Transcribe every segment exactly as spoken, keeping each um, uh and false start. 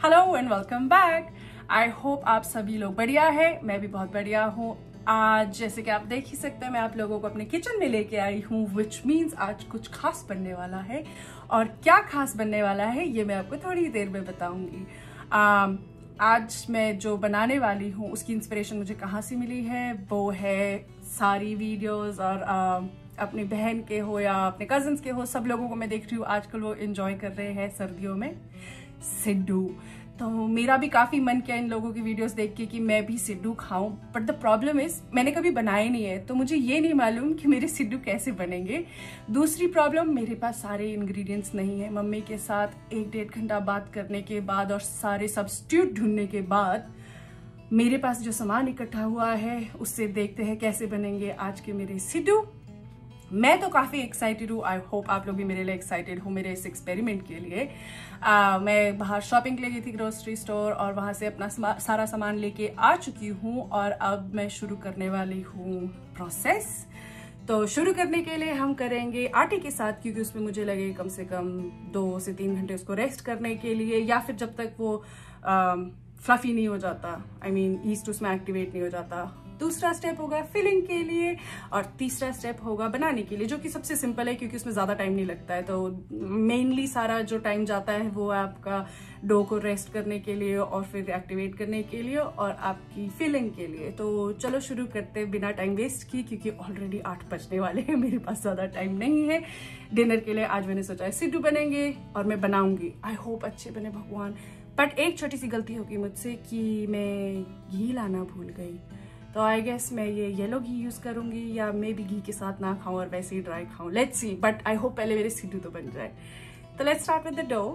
Hello and welcome back. I hope आप सभी लोग बढ़िया है, मैं भी बहुत बढ़िया हूँ। आज जैसे कि आप देख ही सकते हैं मैं आप लोगों को अपने किचन में लेके आई हूँ, विच मीन्स आज कुछ खास बनने वाला है। और क्या खास बनने वाला है ये मैं आपको थोड़ी देर में बताऊंगी। um, आज मैं जो बनाने वाली हूँ उसकी इंस्पिरेशन मुझे कहाँ से मिली है, वो है सारी वीडियोस और uh, अपनी बहन के हो या अपने कजन्स के हो, सब लोगों को मैं देख रही हूँ आजकल वो एंजॉय कर रहे हैं सर्दियों में सिड्डू। तो मेरा भी काफी मन किया इन लोगों की वीडियोस देख के कि मैं भी सिड्डू खाऊं, बट द प्रॉब्लम इज मैंने कभी बनाए नहीं है, तो मुझे ये नहीं मालूम कि मेरे सिड्डू कैसे बनेंगे। दूसरी प्रॉब्लम, मेरे पास सारे इंग्रेडिएंट्स नहीं है। मम्मी के साथ एक डेढ़ घंटा बात करने के बाद और सारे सब्स्टिट्यूट ढूंढने के बाद मेरे पास जो सामान इकट्ठा हुआ है उससे देखते हैं कैसे बनेंगे आज के मेरे सिड्डू। मैं तो काफी एक्साइटेड हूँ, आई होप आप लोग भी मेरे लिए एक्साइटेड हो मेरे इस एक्सपेरिमेंट के लिए। uh, मैं बाहर शॉपिंग के लिए गई थी ग्रोसरी स्टोर और वहां से अपना समा, सारा सामान लेके आ चुकी हूँ और अब मैं शुरू करने वाली हूँ प्रोसेस। तो शुरू करने के लिए हम करेंगे आटे के साथ, क्योंकि उसमें मुझे लगे कम से कम दो से तीन घंटे उसको रेस्ट करने के लिए, या फिर जब तक वो फ्लफी नहीं हो जाता, आई मीन ईस्ट उसमें एक्टिवेट नहीं हो जाता। दूसरा स्टेप होगा फिलिंग के लिए और तीसरा स्टेप होगा बनाने के लिए, जो कि सबसे सिंपल है क्योंकि उसमें ज्यादा टाइम नहीं लगता है। तो मेनली सारा जो टाइम जाता है वो आपका डो को रेस्ट करने के लिए और फिर एक्टिवेट करने के लिए और आपकी फिलिंग के लिए। तो चलो शुरू करते हैं बिना टाइम वेस्ट किए, क्योंकि ऑलरेडी आठ बजने वाले हैं, मेरे पास ज्यादा टाइम नहीं है। डिनर के लिए आज मैंने सोचा है सिड्डू बनेंगे और मैं बनाऊंगी, आई होप अच्छे बने भगवान। बट एक छोटी सी गलती होगी मुझसे कि मैं घी लाना भूल गई, तो आई गेस मैं ये येलो घी यूज करूंगी या मे भी घी के साथ ना खाऊं और वैसे ही ड्राई खाऊं, let's see. But I hope पहले मेरे सिड्डू तो बन जाए। तो let's start with the dough.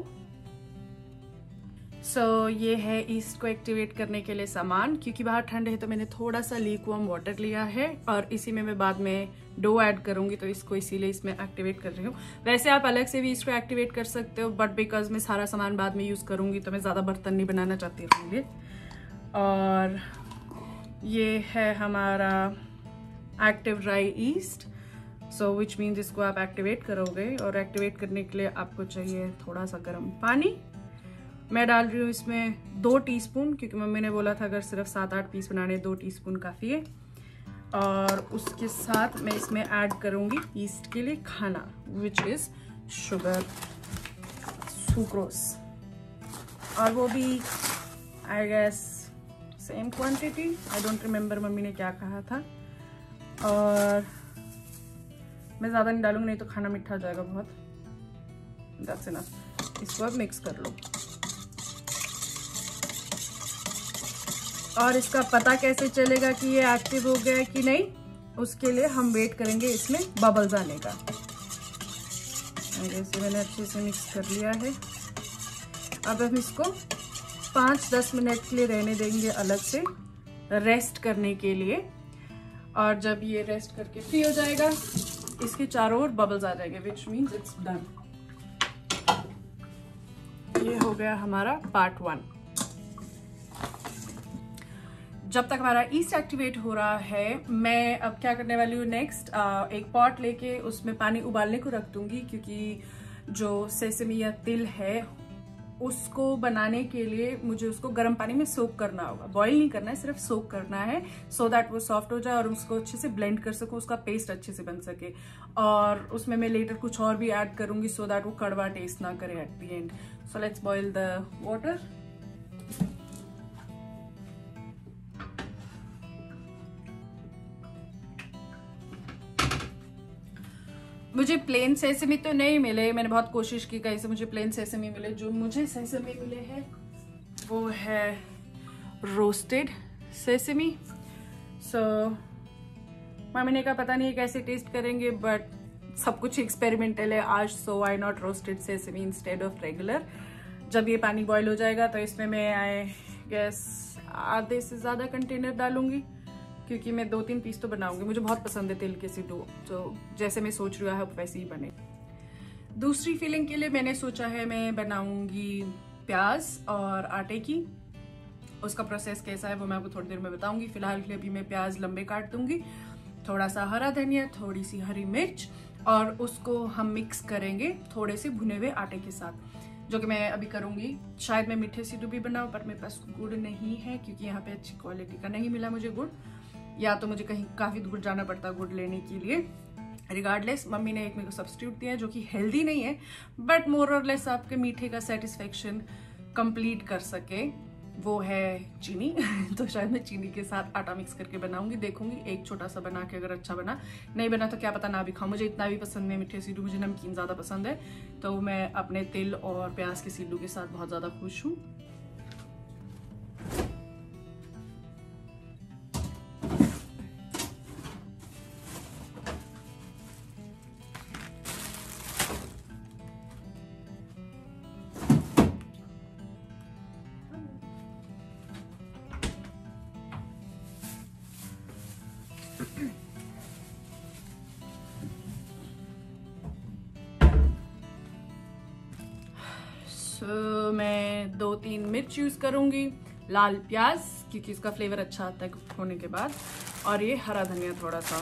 So ये है ईस्ट को एक्टिवेट करने के लिए सामान, क्योंकि बाहर ठंड है तो मैंने थोड़ा सा लीकवार्म वाटर लिया है और इसी में मैं बाद में डो ऐड करूंगी, तो इसको इसीलिए इसमें एक्टिवेट कर रही हूँ। वैसे आप अलग से भी इसको एक्टिवेट कर सकते हो, बट बिकॉज मैं सारा सामान बाद में यूज करूंगी तो मैं ज्यादा बर्तन नहीं बनाना चाहती अपने लिए। और ये है हमारा active dry yeast, so which means इसको आप एक्टिवेट करोगे और एक्टिवेट करने के लिए आपको चाहिए थोड़ा सा गर्म पानी। मैं डाल रही हूँ इसमें दो टीस्पून, क्योंकि मम्मी ने बोला था अगर सिर्फ सात आठ पीस बनाने दो टीस्पून काफ़ी है। और उसके साथ मैं इसमें ऐड करूँगी ईस्ट के लिए खाना, विच इज़ शुगर, सुक्रोस, और वो भी I guess same quantity, I don't remember मम्मी ने क्या कहा था। और मैं ज़्यादा नहीं डालूंगी, नहीं तो खाना मीठा हो जाएगा बहुत। That's enough. इसको अब मिक्स कर लो। और इसका पता कैसे चलेगा कि ये एक्टिव हो गया है कि नहीं, उसके लिए हम वेट करेंगे इसमें बबल्स आने का। जैसे मैंने अच्छे से मिक्स कर लिया है, अब हम इसको पाँच दस मिनट के लिए रहने देंगे अलग से, रेस्ट करने के लिए। और जब ये रेस्ट करके फ्री हो जाएगा, इसके चारों ओर बबल्स आ जाएंगे, विच मीन्स इट्स डन। ये हो गया हमारा पार्ट वन। जब तक हमारा ईस्ट एक्टिवेट हो रहा है, मैं अब क्या करने वाली हूँ नेक्स्ट, एक पॉट लेके उसमें पानी उबालने को रख दूंगी, क्योंकि जो सेसमी या तिल है उसको बनाने के लिए मुझे उसको गर्म पानी में सोक करना होगा। बॉईल नहीं करना है, सिर्फ सोक करना है, सो दैट वो सॉफ्ट हो जाए और उसको अच्छे से ब्लेंड कर सकूं, उसका पेस्ट अच्छे से बन सके। और उसमें मैं लेटर कुछ और भी ऐड करूंगी सो दैट वो कड़वा टेस्ट ना करे at the end. So let's boil the water. मुझे प्लेन सेसमी तो नहीं मिले, मैंने बहुत कोशिश की कहीं से मुझे प्लेन सेसमी मिले। जो मुझे सेसमी मिले हैं वो है रोस्टेड सेसमी। सो मम्मी ने कहा पता नहीं कैसे टेस्ट करेंगे, बट सब कुछ एक्सपेरिमेंटल है आज, so I not roasted sesame instead of regular. जब ये पानी बॉईल हो जाएगा तो इसमें मैं आई गेस आधे से ज्यादा कंटेनर डालूंगी, क्योंकि मैं दो तीन पीस तो बनाऊंगी। मुझे बहुत पसंद है तिल के सिड्डू, तो जैसे मैं सोच रही हूँ वैसे ही बने। दूसरी फिलिंग के लिए मैंने सोचा है मैं बनाऊंगी प्याज और आटे की। उसका प्रोसेस कैसा है वो मैं आपको थोड़ी देर में बताऊंगी। फिलहाल के लिए अभी मैं प्याज लंबे काट दूंगी, थोड़ा सा हरा धनिया, थोड़ी सी हरी मिर्च, और उसको हम मिक्स करेंगे थोड़े से भुने हुए आटे के साथ। जो कि मैं अभी करूँगी। शायद मैं मीठे सिड्डू भी बनाऊँ, पर मेरे पास गुड़ नहीं है क्योंकि यहाँ पे अच्छी क्वालिटी का नहीं मिला मुझे गुड़, या तो मुझे कहीं काफ़ी दूर जाना पड़ता गुड़ लेने के लिए। रिगार्डलेस मम्मी ने एक मेरे को सब्स्टिट्यूट दिया है जो कि हेल्दी नहीं है, बट मोर और लेस आपके मीठे का सेटिस्फेक्शन कंप्लीट कर सके, वो है चीनी। तो शायद मैं चीनी के साथ आटा मिक्स करके बनाऊंगी, देखूंगी। एक छोटा सा बना के अगर अच्छा बना, नहीं बना तो क्या पता ना भी खाऊं। मुझे इतना भी पसंद है मीठे सिड्डू, मुझे नमकीन ज़्यादा पसंद है, तो मैं अपने तिल और प्याज के सिड्डू के साथ बहुत ज़्यादा खुश हूँ। So, मैं दो तीन मिर्च यूज करूंगी, लाल प्याज क्योंकि इसका फ्लेवर अच्छा आता है कुक होने के बाद, और ये हरा धनिया थोड़ा सा।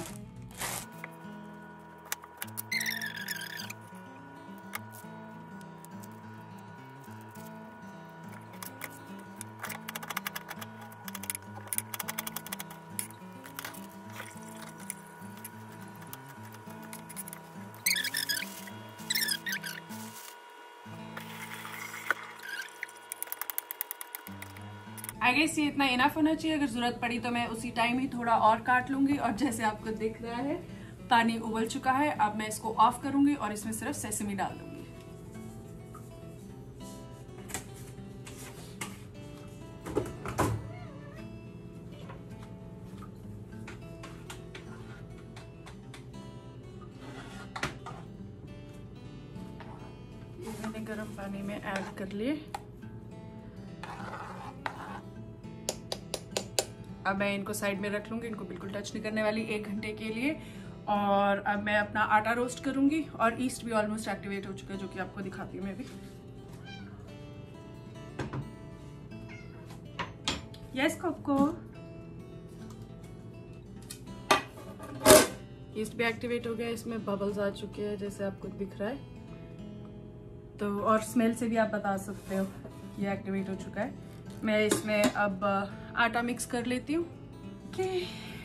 आई गेस ये इतना इनफ होना चाहिए। अगर जरूरत पड़ी तो मैं उसी टाइम ही थोड़ा और काट लूंगी। और जैसे आपको दिख रहा है पानी उबल चुका है, अब मैं इसको ऑफ करूंगी और इसमें सिर्फ सेसमी डाल दूंगी। ये मैंने गर्म पानी में ऐड कर लिए। अब मैं इनको साइड में रख लूंगी, इनको बिल्कुल टच नहीं करने वाली एक घंटे के लिए। और अब मैं अपना आटा रोस्ट करूंगी, और ईस्ट भी ऑलमोस्ट एक्टिवेट हो चुका है जो कि आपको दिखाती हूँ मैं भी। यस कोको, ईस्ट भी एक्टिवेट हो गया, इसमें बबल्स आ चुके हैं जैसे आपको दिख रहा है। तो और स्मेल से भी आप बता सकते हो ये एक्टिवेट हो चुका है। मैं इसमें अब आटा मिक्स कर लेती हूँ। okay.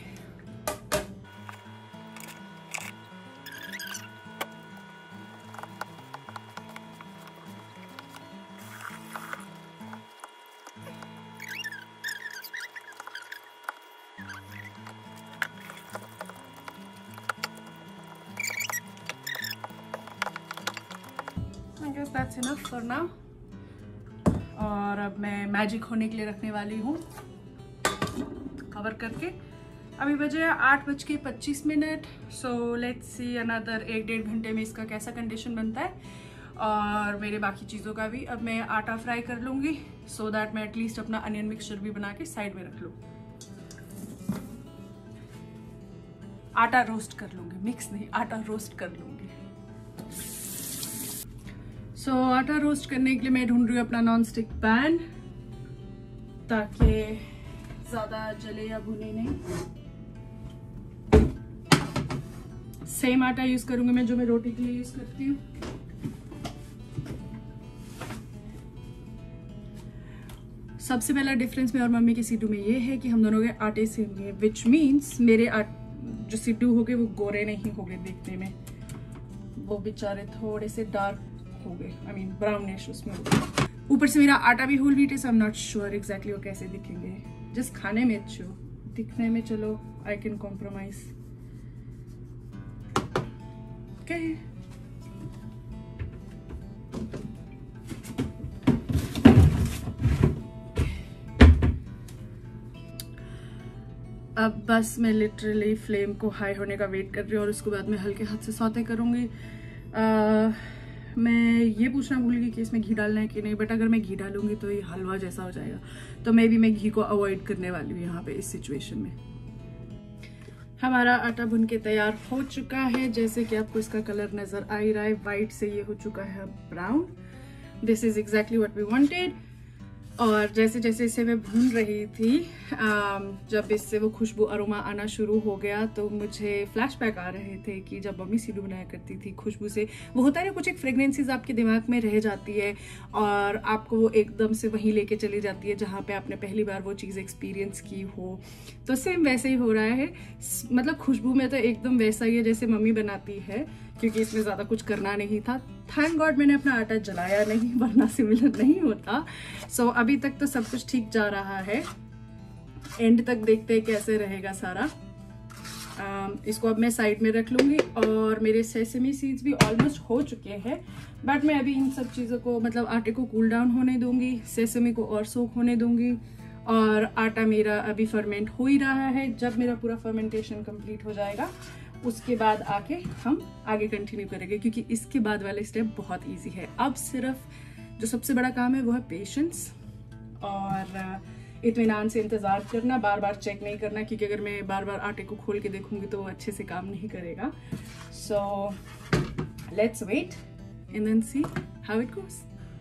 I guess that's enough for now. और अब मैं मैजिक होने के लिए रखने वाली हूँ कवर करके। अभी बजे आठ बज के पच्चीस minute. So let's see another एक डेढ़ घंटे में इसका कैसा कंडीशन बनता है, और मेरे बाकी चीज़ों का भी। अब मैं आटा फ्राई कर लूँगी सो दैट मैं एटलीस्ट अपना अनियन मिक्सचर भी बना के साइड में रख लूँ। आटा रोस्ट कर लूँगी, मिक्स नहीं, आटा रोस्ट कर लूँगी। सो so, आटा रोस्ट करने के लिए मैं ढूंढ रही हूँ अपना नॉन स्टिक पैन, ताकि ज़्यादा जले या भुने नहीं। सेम आटा यूज़ करूँगी मैं जो मैं रोटी के लिए यूज़ करती हूँ। सबसे पहला डिफरेंस में और मम्मी के सिड्डू में ये है कि हम दोनों के आटे से होंगे, विच मीन्स मेरे जो सिड्डू हो गए वो गोरे नहीं हो गए दिखने में, वो बेचारे थोड़े से डार्क हो गए, आई मीन ब्राउनिश उसमें हो गए। ऊपर से मेरा आटा भी होल व्हीट है, so I am not sure exactly वो कैसे दिखेंगे। जस्ट खाने में अच्छे हो, दिखने में चलो आई कैन कॉम्प्रोमाइज। ओके, अब बस मैं लिटरली फ्लेम को हाई होने का वेट कर रही हूँ और उसके बाद मैं हल्के हाथ से सौते करूँगी। मैं ये पूछना भूल गई कि इसमें घी डालना है कि नहीं, बट अगर मैं घी डालूंगी तो ये हलवा जैसा हो जाएगा, तो मैं भी मैं घी को अवॉइड करने वाली हूँ यहाँ पे इस सिचुएशन में। हमारा आटा भुन के तैयार हो चुका है, जैसे कि आपको इसका कलर नजर आ ही रहा है, वाइट से ये हो चुका है brown. This is exactly what we wanted. और जैसे जैसे इसे मैं भून रही थी, जब इससे वो खुशबू अरोमा आना शुरू हो गया तो मुझे फ्लैशबैक आ रहे थे कि जब मम्मी सिड्डू बनाया करती थी, खुशबू से वो होता है ना, कुछ एक फ्रेगनेंसीज आपके दिमाग में रह जाती है और आपको वो एकदम से वहीं लेके चली जाती है जहाँ पे आपने पहली बार वो चीज़ एक्सपीरियंस की हो। तो सेम वैसे ही हो रहा है, मतलब खुशबू में तो एकदम वैसा ही है जैसे मम्मी बनाती है, क्योंकि इसमें ज़्यादा कुछ करना नहीं था। थैंक गॉड मैंने अपना आटा जलाया नहीं, वरना सिमिलर नहीं होता। सो so, अभी तक तो सब कुछ ठीक जा रहा है। एंड तक देखते हैं कैसे रहेगा सारा। uh, इसको अब मैं साइड में रख लूँगी और मेरे सेसमी सीड्स भी ऑलमोस्ट हो चुके हैं, बट मैं अभी इन सब चीज़ों को, मतलब आटे को कूल डाउन होने दूंगी, सेसमी को और सोक होने दूंगी, और आटा मेरा अभी फर्मेंट हो ही रहा है। जब मेरा पूरा फर्मेंटेशन कंप्लीट हो जाएगा उसके बाद आके हम आगे कंटिन्यू करेंगे, क्योंकि इसके बाद वाले स्टेप बहुत इजी है। अब सिर्फ जो सबसे बड़ा काम है वो है पेशेंस और इत्मीनान से इंतज़ार करना, बार बार चेक नहीं करना, क्योंकि अगर मैं बार बार आटे को खोल के देखूंगी तो वो अच्छे से काम नहीं करेगा। So let's wait and then see how it goes.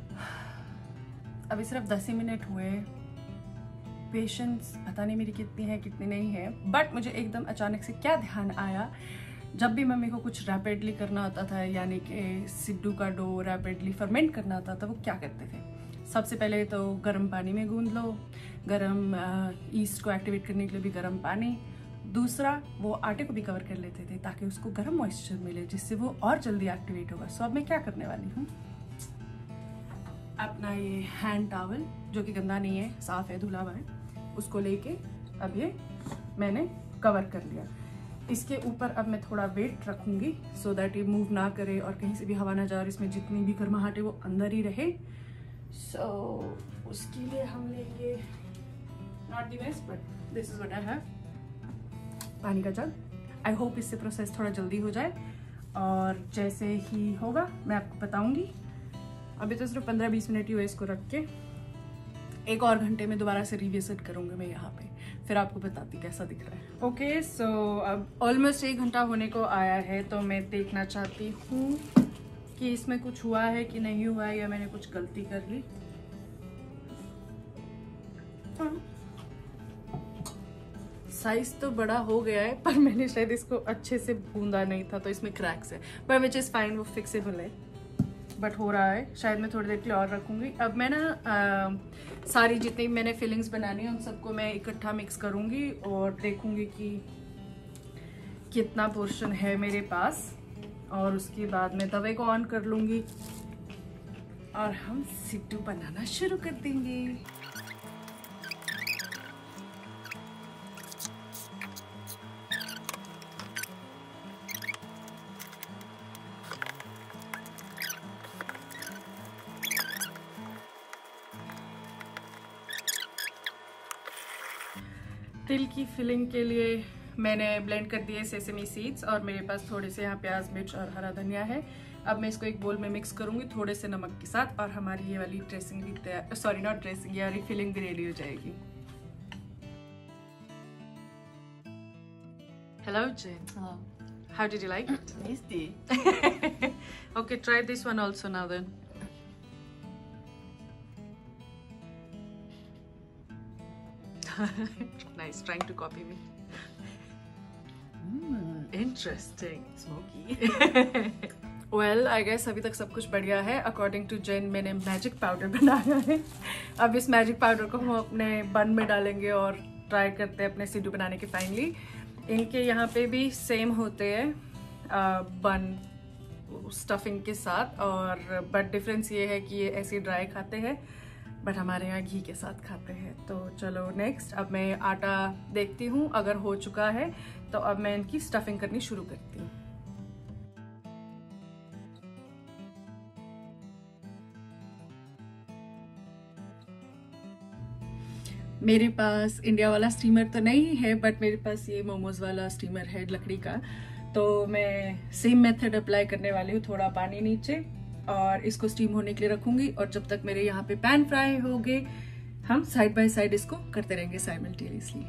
अभी सिर्फ दस ही मिनट हुए, पेशेंस पता नहीं मेरी कितनी है कितनी नहीं है, बट मुझे एकदम अचानक से क्या ध्यान आया, जब भी मम्मी को कुछ रैपिडली करना होता था, यानी कि सिड्डू का डो रैपिडली फर्मेंट करना होता था, वो क्या करते थे, सबसे पहले तो गर्म पानी में गूंद लो, गर्म ईस्ट को एक्टिवेट करने के लिए भी गर्म पानी, दूसरा वो आटे को भी कवर कर लेते थे ताकि उसको गर्म मॉइस्चर मिले जिससे वो और जल्दी एक्टिवेट होगा। सो अब मैं क्या करने वाली हूँ, अपना ये हैंड टॉवल जो कि गंदा नहीं है, साफ है, धुला हुआ है, उसको लेके अब ये मैंने कवर कर लिया। इसके ऊपर अब मैं थोड़ा वेट रखूंगी सो दैट ये मूव ना करे और कहीं से भी हवा ना जाए और इसमें जितनी भी गर्माहट है वो अंदर ही रहे। सो so, उसके लिए हम लेंगे not the best but this is what I have, पानी का जग। आई होप इससे प्रोसेस थोड़ा जल्दी हो जाए और जैसे ही होगा मैं आपको बताऊंगी। अभी तो सिर्फ पंद्रह बीस मिनट ही हुए इसको रख के, एक और घंटे में दोबारा से रिविजिट करूंगी मैं यहाँ पे, फिर आपको बताती कैसा दिख रहा है। ओके सो अब ऑलमोस्ट एक घंटा होने को आया है, तो मैं देखना चाहती हूँ कि इसमें कुछ हुआ है कि नहीं हुआ है या मैंने कुछ गलती कर ली। हाँ, साइज तो बड़ा हो गया है पर मैंने शायद इसको अच्छे से गूंदा नहीं था तो इसमें क्रैक्स है, पर विच इज़ फाइन, वो फिक्सेबल है, बट हो रहा है। शायद मैं थोड़ी देर के लिए और रखूंगी। अब मैं ना आ, सारी जितनी मैंने फिलिंग्स बनानी है उन सबको मैं इकट्ठा मिक्स करूंगी और देखूंगी कि कितना पोर्शन है मेरे पास, और उसके बाद मैं तवे को ऑन कर लूंगी और हम सिड्डू बनाना शुरू कर देंगे। तिल की फिलिंग के लिए मैंने ब्लेंड कर दिए सेसमी सीड्स और मेरे पास थोड़े से यहाँ प्याज, मिर्च और हरा धनिया है। अब मैं इसको एक बोल में मिक्स करूंगी थोड़े से नमक के साथ और हमारी ये वाली ड्रेसिंग भी तैयार, सॉरी नॉट ड्रेसिंग, ये वाली फिलिंग भी रेडी हो जाएगी। Hello Jane. Hello. How did you like it? Tasty. Okay, try this one also now then. Nice, trying to copy me. Mmm. Interesting. Smoky. Well, I guess अभी तक सब कुछ बढ़िया है। According to Jen, मैंने magic powder बनाया है। अब इस मैजिक पाउडर को हम अपने बन में डालेंगे और ट्राई करते हैं अपने सिड्डू बनाने के। फाइनली इनके यहाँ पे भी सेम होते हैं बन स्टफिंग के साथ, और बट डिफरेंस ये है कि ये ऐसे ड्राई खाते हैं बट हमारे यहाँ घी के साथ खाते हैं। तो चलो नेक्स्ट, अब मैं आटा देखती हूँ, अगर हो चुका है तो अब मैं इनकी स्टफिंग करनी शुरू करती हूँ। मेरे पास इंडिया वाला स्टीमर तो नहीं है बट मेरे पास ये मोमोज वाला स्टीमर है लकड़ी का, तो मैं सेम मेथड अप्लाई करने वाली हूँ। थोड़ा पानी नीचे और इसको स्टीम होने के लिए रखूंगी, और जब तक मेरे यहाँ पे पैन फ्राई हो गए हम साइड बाय साइड इसको करते रहेंगे साइमल्टेनियसली।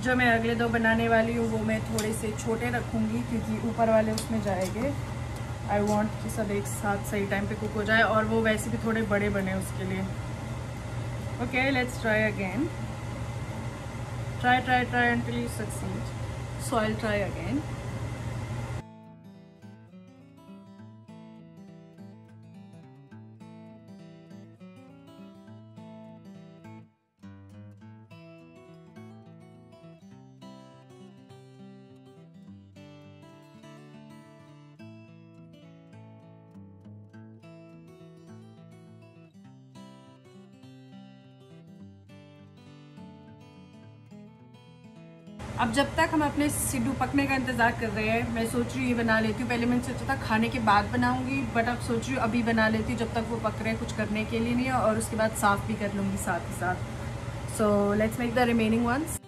जो मैं अगले दो बनाने वाली हूँ वो मैं थोड़े से छोटे रखूँगी क्योंकि ऊपर वाले उसमें जाएंगे। आई वॉन्ट कि सब एक साथ सही टाइम पे कुक हो जाए और वो वैसे भी थोड़े बड़े बने उसके लिए। Okay, let's try again. Try try try until you succeed. So I'll try again. अब जब तक हम अपने सिड्डू पकने का इंतज़ार कर रहे हैं, मैं सोच रही हूँ ये बना लेती हूँ। पहले मैंने सोचा था खाने के बाद बनाऊंगी, बट अब सोच रही हूँ अभी बना लेती हूँ जब तक वो पक रहे हैं, कुछ करने के लिए नहीं है, और उसके बाद साफ़ भी कर लूँगी साथ ही साथ। So let's make the remaining ones.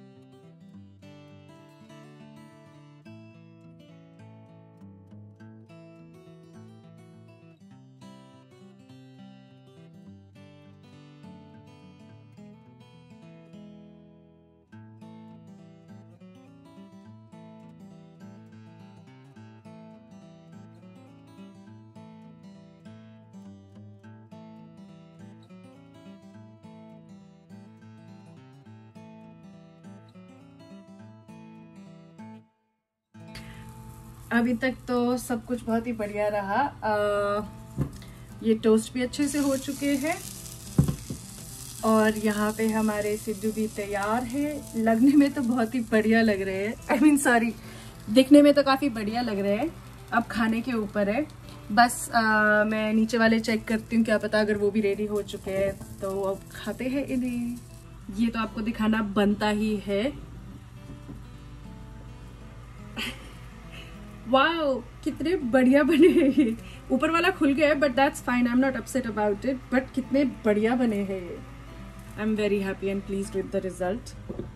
अभी तक तो सब कुछ बहुत ही बढ़िया रहा। आ, ये टोस्ट भी अच्छे से हो चुके हैं और यहाँ पे हमारे सिड्डू भी तैयार है। लगने में तो बहुत ही बढ़िया लग रहे हैं, आई मीन सॉरी, दिखने में तो काफ़ी बढ़िया लग रहे हैं। अब खाने के ऊपर है बस। आ, मैं नीचे वाले चेक करती हूँ, क्या पता अगर वो भी रेडी हो चुके हैं तो अब खाते हैं इन्हें। ये तो आपको दिखाना बनता ही है। वाओ, कितने बढ़िया बने हैं ये। ऊपर वाला खुल गया है but that's fine, I am not upset about it. But कितने बढ़िया बने हैं ये। I am very happy and pleased with the result.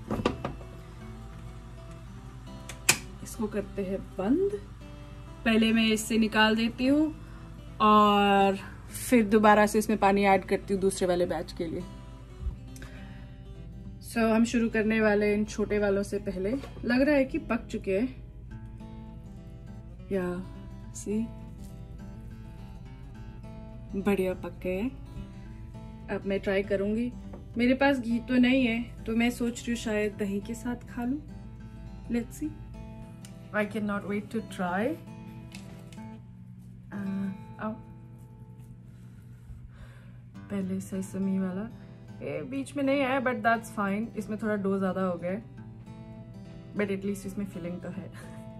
इसको करते हैं बंद। पहले मैं इससे निकाल देती हूँ और फिर दोबारा से इसमें पानी ऐड करती हूँ दूसरे वाले बैच के लिए। सो so, हम शुरू करने वाले इन छोटे वालों से। पहले लग रहा है कि पक चुके हैं। या सी, बढ़िया पक गए हैं। अब मैं ट्राई करूंगी। मेरे पास घी तो नहीं है तो मैं सोच रही हूँ शायद दही के साथ खा लूं। Let's see, I can not wait to try. पहले सेसमी वाला ए, बीच में नहीं आया बट दैट्स फाइन। इसमें थोड़ा डो ज्यादा हो गया बट एटलीस्ट इसमें फिलिंग तो है।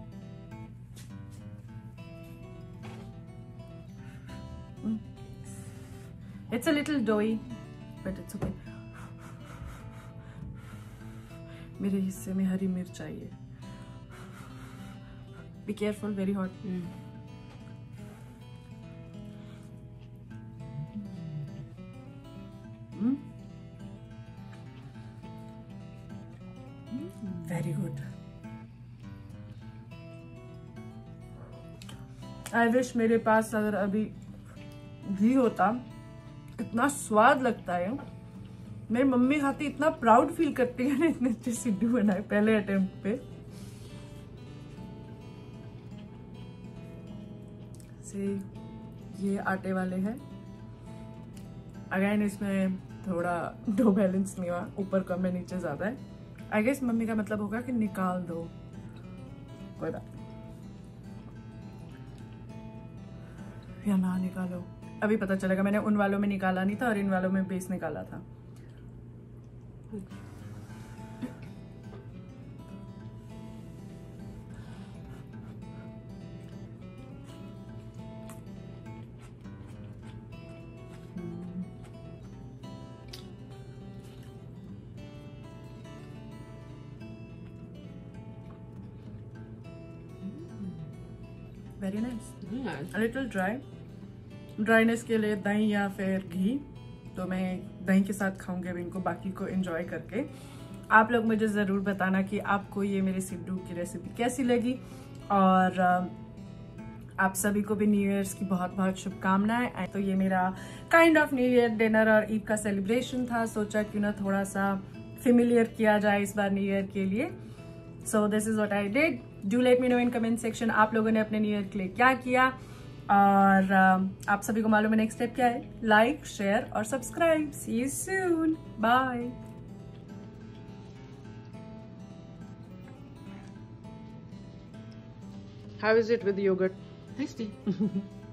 It's a little doughy, but it's okay. मेरे हिस्से में हरी मिर्च चाहिए। Be careful, very hot. Mm. Mm. Very good. I wish मेरे पास अगर अभी घी होता, इतना स्वाद लगता है। मेरी मम्मी खाती, इतना प्राउड फील करती है ना, इतने अच्छे सिड्डू बनाए पहले अटेम्प्ट पे। से ये आटे वाले हैं। अगेन इसमें थोड़ा डो बैलेंस नहीं हुआ, ऊपर कम है नीचे ज्यादा है। आई गेस मम्मी का मतलब होगा कि निकाल दो, कोई बात या ना निकालो, अभी पता चलेगा। मैंने उन वालों में निकाला नहीं था और इन वालों में बेस निकाला था। Very nice. A little dry. Dryness के लिए दही या फिर घी, तो मैं दही के साथ खाऊंगी अब इनको, बाकी को एंजॉय करके। आप लोग मुझे ज़रूर बताना कि आपको ये मेरे सिड्डू की रेसिपी कैसी लगी, और आप सभी को भी न्यू ईयर्स की बहुत बहुत शुभकामनाएं। तो ये मेरा kind of new year dinner और ईद का सेलिब्रेशन था। सोचा क्यों ना थोड़ा सा फेमिलियर किया जाए इस बार न्यू ईयर के लिए। So this is what I did. Do let me know in comment section आप लोगों ने अपने न्यू ईयर के लिए क्या किया, और uh, आप सभी को मालूम है नेक्स्ट स्टेप क्या है, लाइक शेयर और subscribe. See you soon, bye. How is it with yogurt? Tasty.